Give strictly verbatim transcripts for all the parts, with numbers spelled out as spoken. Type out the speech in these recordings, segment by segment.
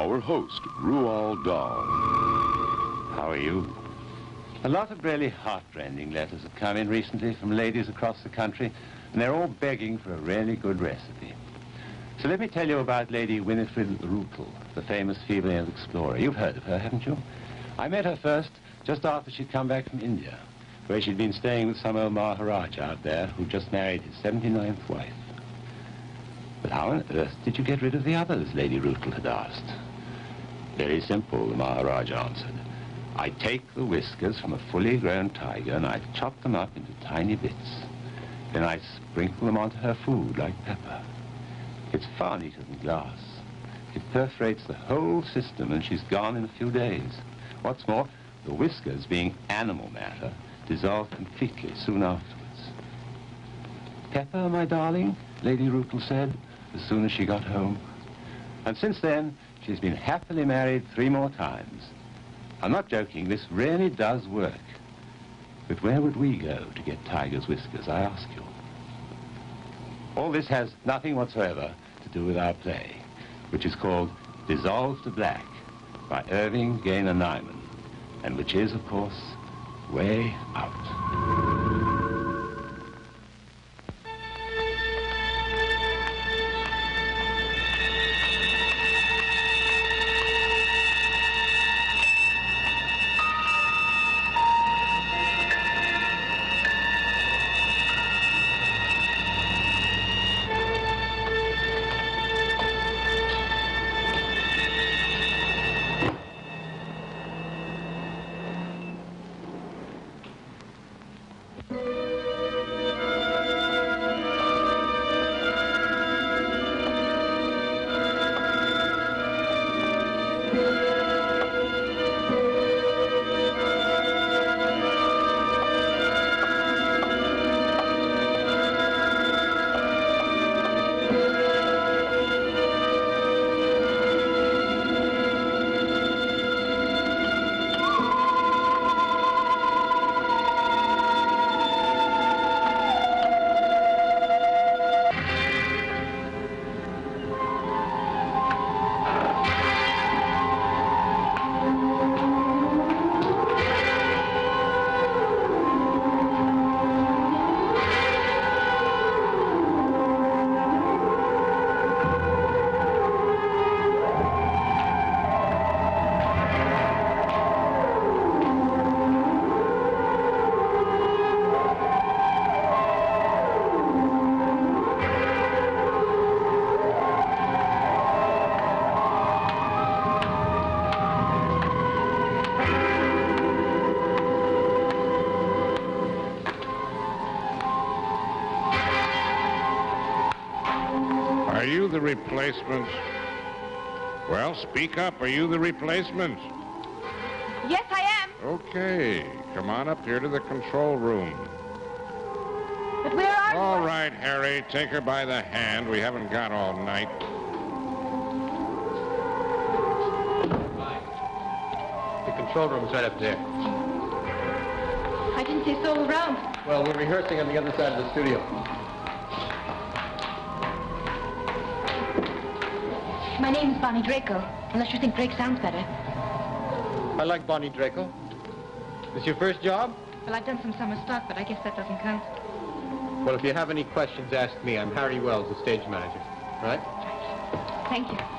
our host, Roald Dahl. How are you? A lot of really heartrending letters have come in recently from ladies across the country, and they're all begging for a really good recipe. So let me tell you about Lady Winifred Roald, the famous female explorer. You've heard of her, haven't you? I met her first just after she'd come back from India, where she'd been staying with some old Maharaja out there who'd just married his seventy-ninth wife. But how on earth did you get rid of the others, Lady Roald had asked. Very simple, the Maharaja answered. I take the whiskers from a fully grown tiger and I chop them up into tiny bits. Then I sprinkle them onto her food like pepper. It's far neater than glass. It perforates the whole system and she's gone in a few days. What's more, the whiskers, being animal matter, dissolve completely soon afterwards. Pepper, my darling, Lady Roald said, as soon as she got home. And since then, she's been happily married three more times. I'm not joking, this really does work. But where would we go to get tiger's whiskers, I ask you? All this has nothing whatsoever to do with our play, which is called Dissolve to Black by Irving Gaynor Nyman, and which is, of course, way out. Are you the replacement? Well, speak up. Are you the replacement? Yes, I am. Okay. Come on up here to the control room. But where are you? All right, Harry. Take her by the hand. We haven't got all night. The control room's right up there. I didn't see Saul around. Well, we're rehearsing on the other side of the studio. My name is Bonnie Draco, unless you think Drake sounds better. I like Bonnie Draco. This your first job? Well, I've done some summer stock, but I guess that doesn't count. Well, if you have any questions, ask me. I'm Harry Wells, the stage manager. Right? Thank you.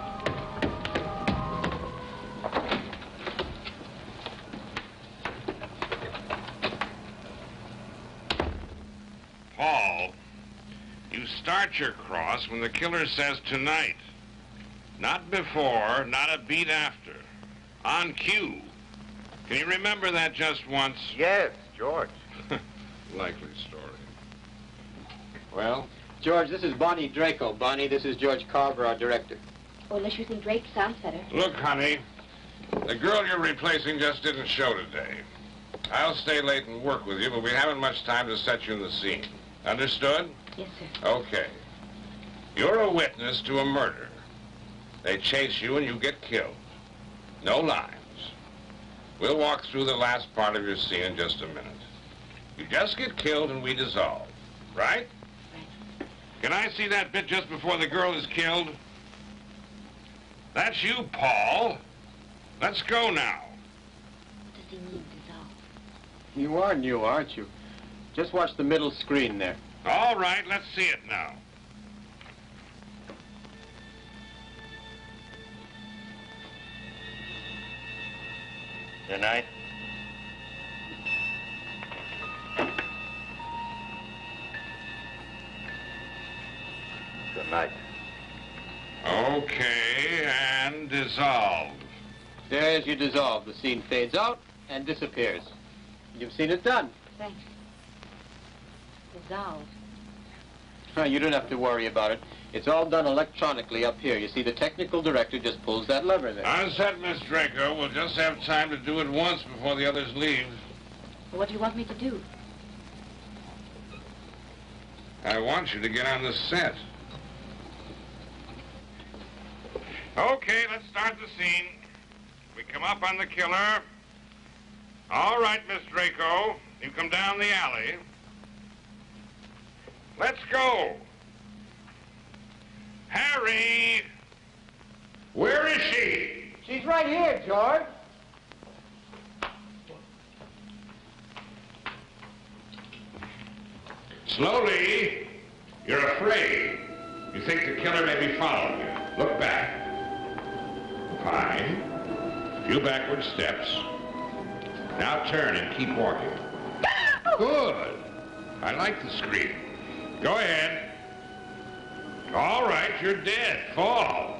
Paul, you start your cross when the killer says tonight. Not before, not a beat after. On cue. Can you remember that just once? Yes, George. Likely story. Well, George, this is Bonnie Draco. Bonnie, this is George Carver, our director. Or unless you think Drake sounds better. Look, honey, the girl you're replacing just didn't show today. I'll stay late and work with you, but we haven't much time to set you in the scene. Understood? Yes, sir. Okay. You're a witness to a murder. They chase you and you get killed. No lines. We'll walk through the last part of your scene in just a minute. You just get killed and we dissolve, right? Right. Can I see that bit just before the girl is killed? That's you, Paul. Let's go now. What does he mean, dissolve? You are new, aren't you? Just watch the middle screen there. All right, let's see it now. Good night. Good night. Okay, and dissolve. There's your dissolve. The scene fades out and disappears. You've seen it done. Thanks. Dissolve. Huh, you don't have to worry about it. It's all done electronically up here. You see, the technical director just pulls that lever there. I said, Miss Draco, we'll just have time to do it once before the others leave. Well, what do you want me to do? I want you to get on the set. Okay, let's start the scene. We come up on the killer. All right, Miss Draco, you come down the alley. Let's go. Harry! Where is she? She's right here, George. Slowly. You're afraid. You think the killer may be following you. Look back. Fine. A few backward steps. Now turn and keep walking. Good. I like the scream. Go ahead. All right, you're dead. Fall.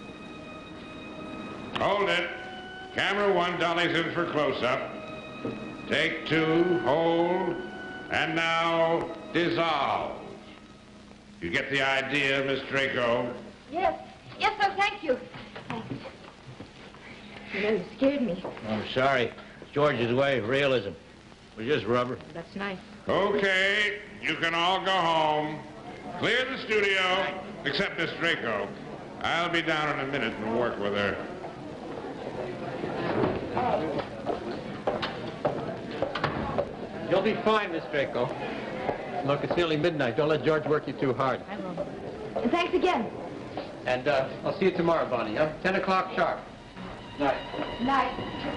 Hold it. Camera one, dollies in for close-up. Take two, hold, and now dissolve. You get the idea, Miss Draco? Yes. Yes, sir, thank you. Thanks. You know, you scared me. I'm sorry. It's George's way of realism. It was just rubber. That's nice. Okay, you can all go home. Clear the studio, except Miss Draco. I'll be down in a minute and work with her. You'll be fine, Miss Draco. Look, it's nearly midnight. Don't let George work you too hard. I will. And thanks again. And uh, I'll see you tomorrow, Bonnie, huh? Ten o'clock sharp. Night. Night.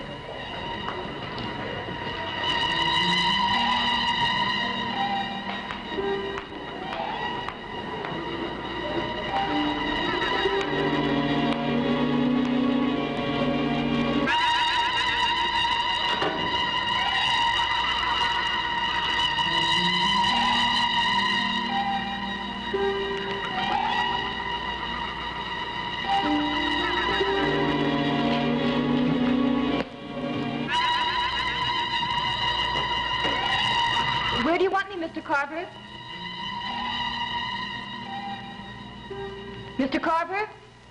Where do you want me, Mister Carver? Mister Carver?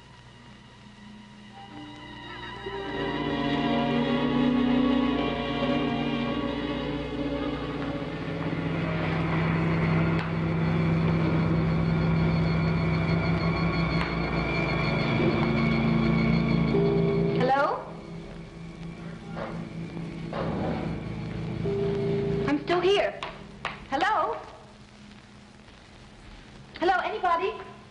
Hello? I'm still here. Hello? Hello, anybody?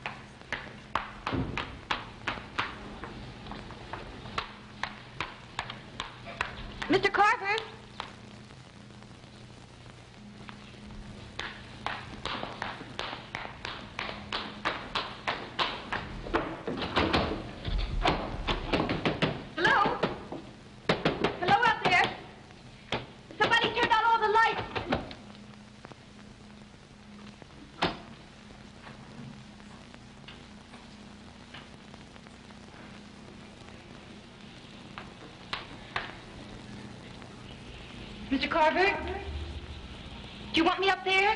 Mister Carver? Hello? Hello out there? Somebody turned on all the lights. Mister Carver? Do you want me up there?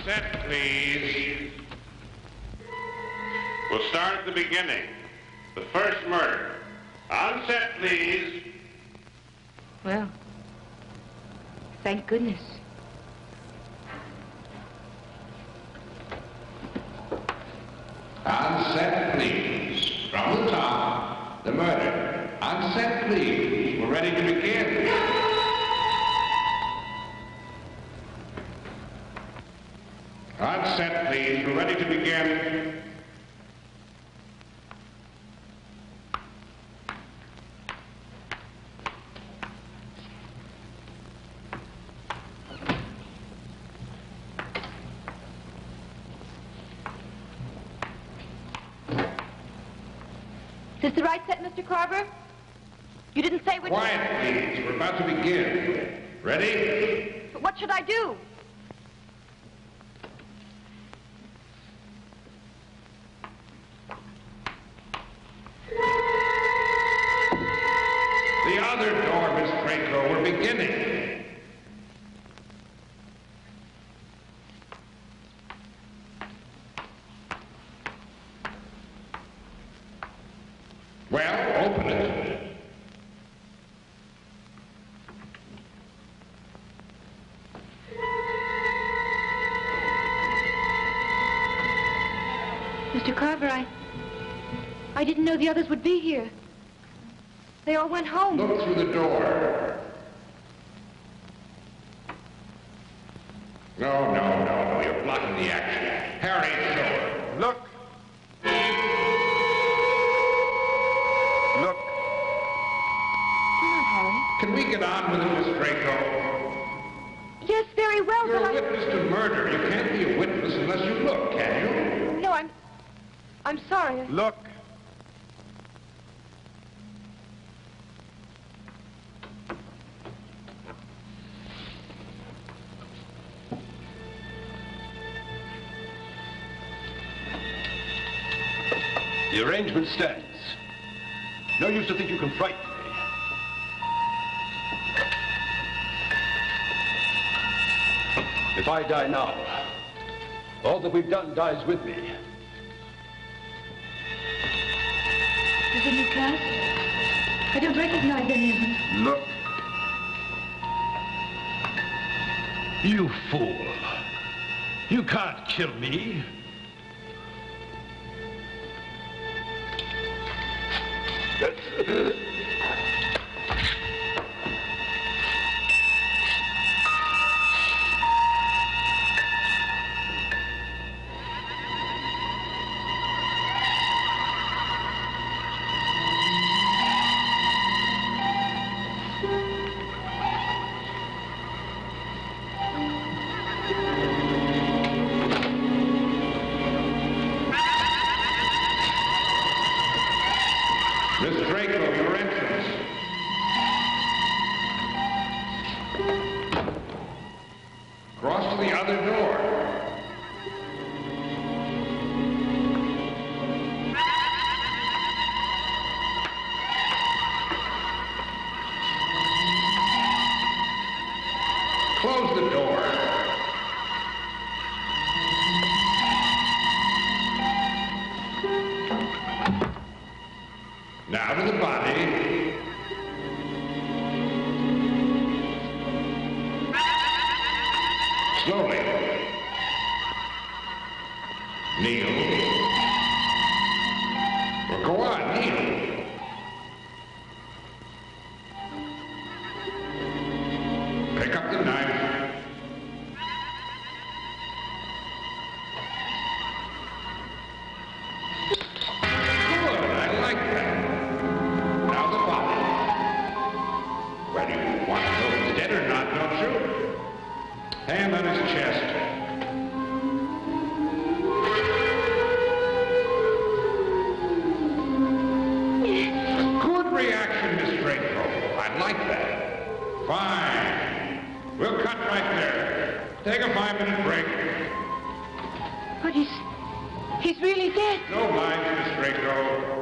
set, please. We'll start at the beginning. The first murder. On set, please. Well, thank goodness. On set, please. From the top, the murder. On set, please. We're ready to begin. On set, please. We're ready to begin. Is this the right set, Mister Carver? You didn't say which... Quiet, please. We're about to begin. Ready? But what should I do? The other door, Miss Draco. We're beginning. Well, open it. Mister Carver, I... I didn't know the others would be here. They all went home. Look through the door. No, no, no, no. You're blocking the action. Harry, show her. Look. Look. Come on, Harry. Can we get on with it, Miss Draco? Yes, very well, You're but a I... witness to murder. You can't be a witness unless you look, can you? No, I'm... I'm sorry. I... Look. The arrangement stands. No use to think you can frighten me. If I die now, all that we've done dies with me. Is it new class? I don't recognize any of them. Look. You fool. You can't kill me. Miss Draco, your entrance. Cross to the other door. Close the door. Now to the body. Slowly. Kneel. Well, go on, kneel. Pick up the knife. Good, I like that. Now the body. Well, you want to know if he's dead or not, don't you? Hand on his chest. Good reaction, Miss Draco. I like that. Fine. We'll cut right there. Take a five-minute break. But he's... he's really dead. No mind, Miss Draco.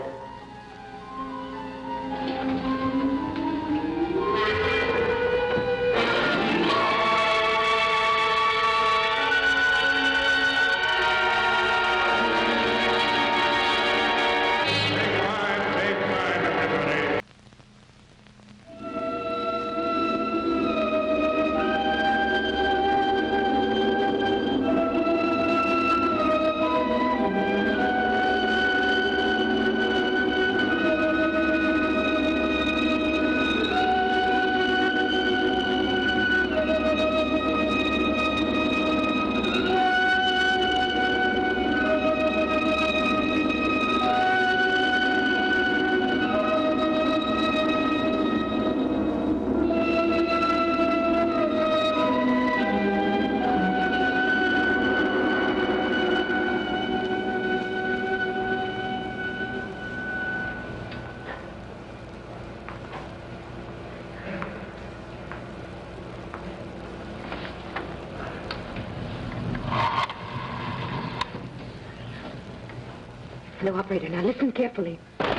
Hello, operator. Now listen carefully.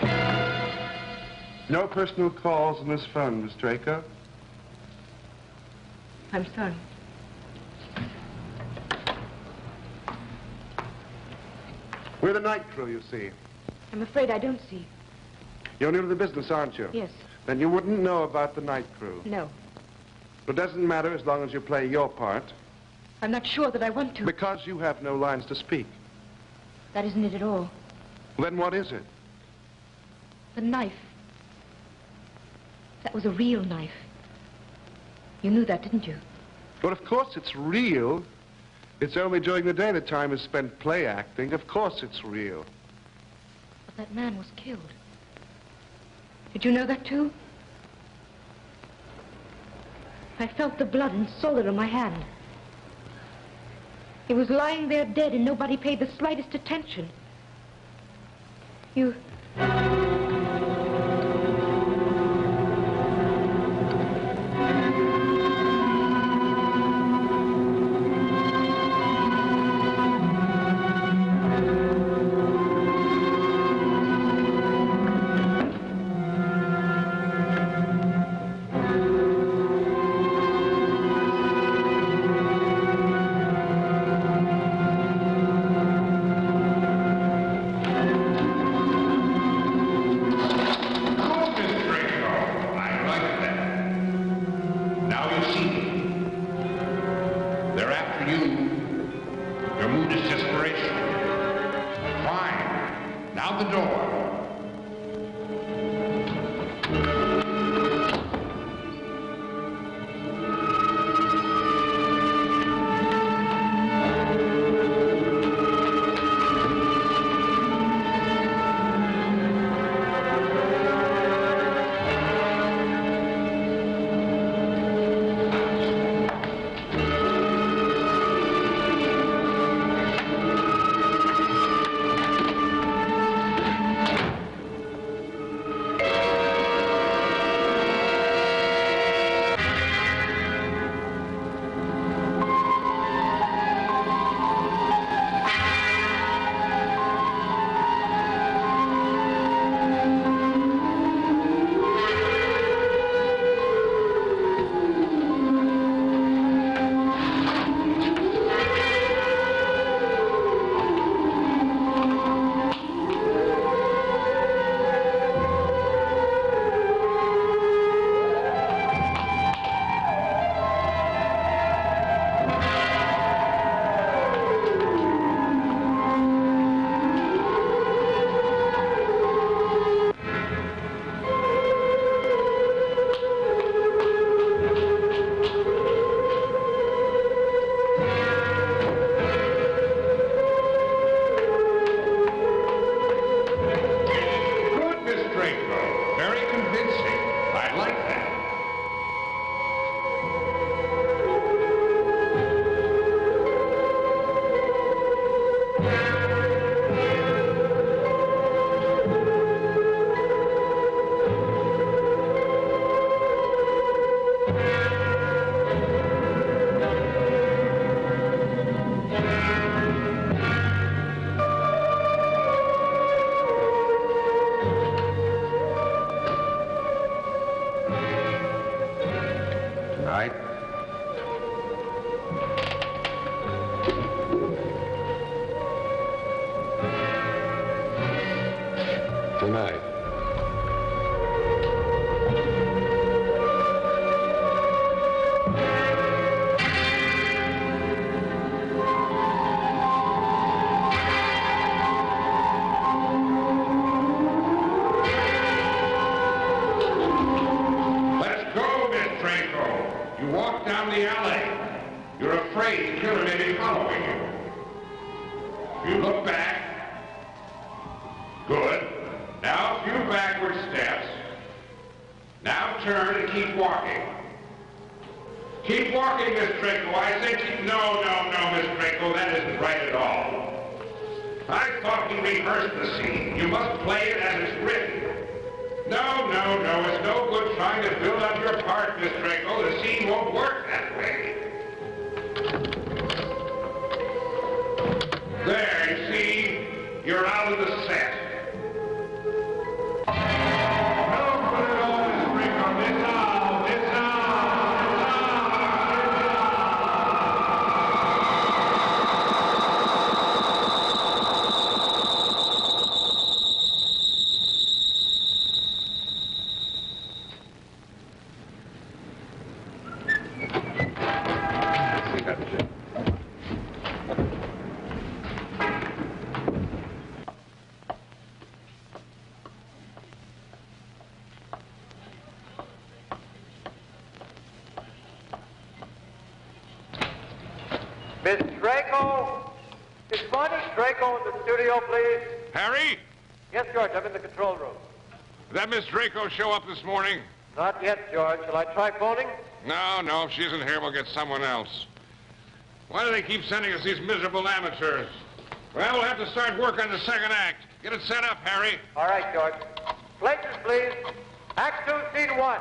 No personal calls on this phone, Miss Draco. I'm sorry. We're the night crew, you see. I'm afraid I don't see. You're new to the business, aren't you? Yes. Then you wouldn't know about the night crew. No. It doesn't matter as long as you play your part. I'm not sure that I want to. Because you have no lines to speak. That isn't it at all. Then what is it? The knife. That was a real knife. You knew that, didn't you? Well, of course it's real. It's only during the day that time is spent play acting. Of course it's real. But that man was killed. Did you know that, too? I felt the blood and saw it on my hand. He was lying there dead and nobody paid the slightest attention. You... Tonight. Let's go, Miss Draco. You walk down the alley. You're afraid the killer may be following you. You look back. Good. Now a few backward steps. Now turn and keep walking. Keep walking, Miss Draco. I said keep... No, no, no, Miss Draco. That isn't right at all. I thought we rehearsed the scene. You must play it as it's written. No, no, no. It's no good trying to build up your part, Miss Draco. The scene won't work that way. There, you see? You're out of the set. Captain. Miss Draco? Is Bonnie Draco in the studio, please? Harry? Yes, George, I'm in the control room. Did that Miss Draco show up this morning? Not yet, George. Shall I try phoning? No, no. If she isn't here, we'll get someone else. Why do they keep sending us these miserable amateurs? Well, we'll have to start work on the second act. Get it set up, Harry. All right, George. Places, please. Act two, scene one.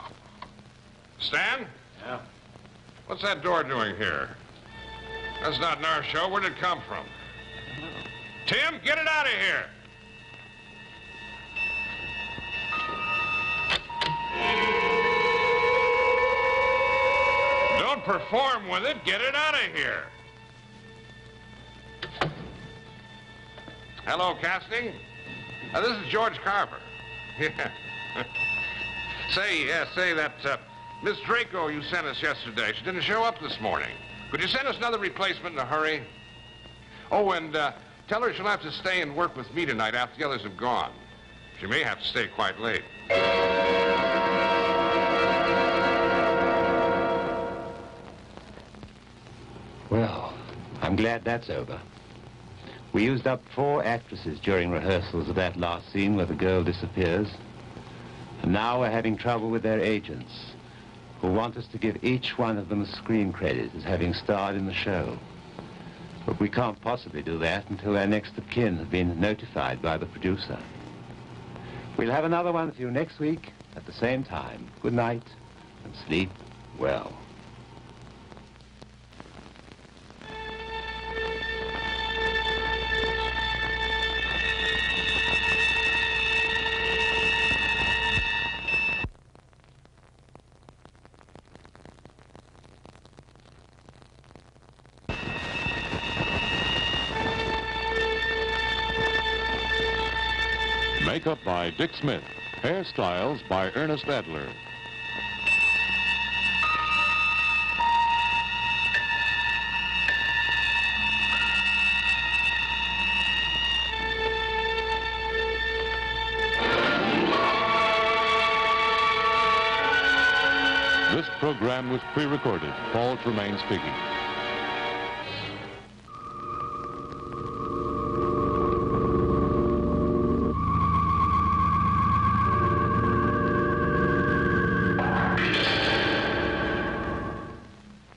Stan? Yeah? What's that door doing here? That's not in our show. Where'd it come from? Tim, get it out of here. Don't perform with it. Get it out of here. Hello, casting. Uh, this is George Carver. Yeah. say, yeah, say that uh, Miss Draco you sent us yesterday, she didn't show up this morning. Could you send us another replacement in a hurry? Oh, and uh, tell her she'll have to stay and work with me tonight after the others have gone. She may have to stay quite late. Well, I'm glad that's over. We used up four actresses during rehearsals of that last scene where the girl disappears. And now we're having trouble with their agents, who want us to give each one of them a screen credit as having starred in the show. But we can't possibly do that until their next of kin have been notified by the producer. We'll have another one for you next week at the same time. Good night, and sleep well. Makeup by Dick Smith. Hairstyles by Ernest Adler. This program was pre-recorded. Paul Tremaine speaking.